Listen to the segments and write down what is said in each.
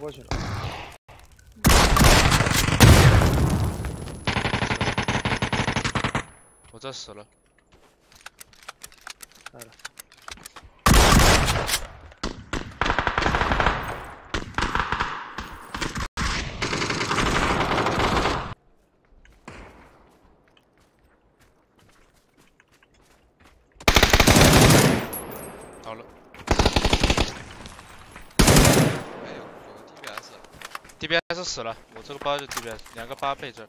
过去了。 我这死了。 来了。 好了。 没有，有个 DBS 死了，我这个包就 DBS， 2个8倍这。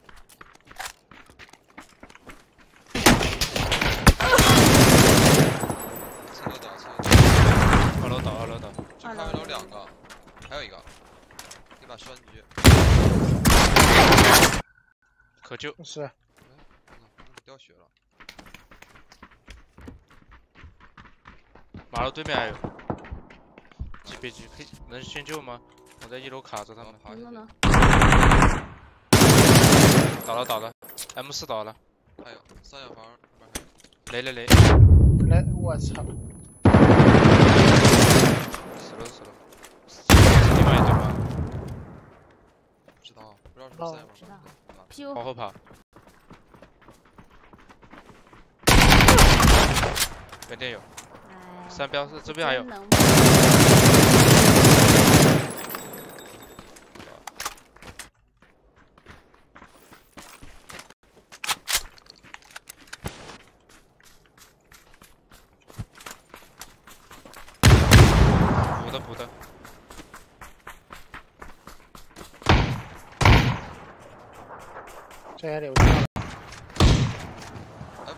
侧楼倒，侧 2楼倒，2楼倒。 这开门楼2个，还有一个，一把栓狙。 可救。 是。 哎，掉血了。 马路对面还有。别急，能先救吗？我在1楼卡着他们。 能。 倒了 ，M4 倒了。 还有三角房那边还有。雷。 来，我操！ 死了。另外一队吗？ 不知道是不是三角房。 往后跑。原点有。3标是这边还有。补的。 这还留着。 哎，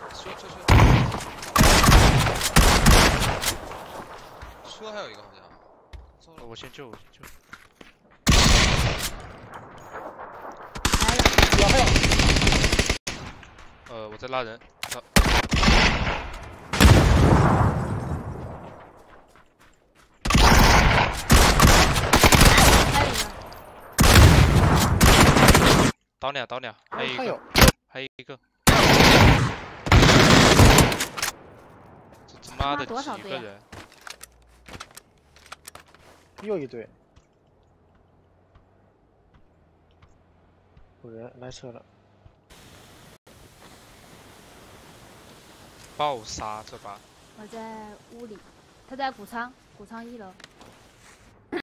车还有一个好像。 我先救。 来了。 我在拉人。倒俩，还有一个。这他妈的几个人？ 又一队。有人来车了。 爆杀这把。 我在屋里，他在谷仓1楼。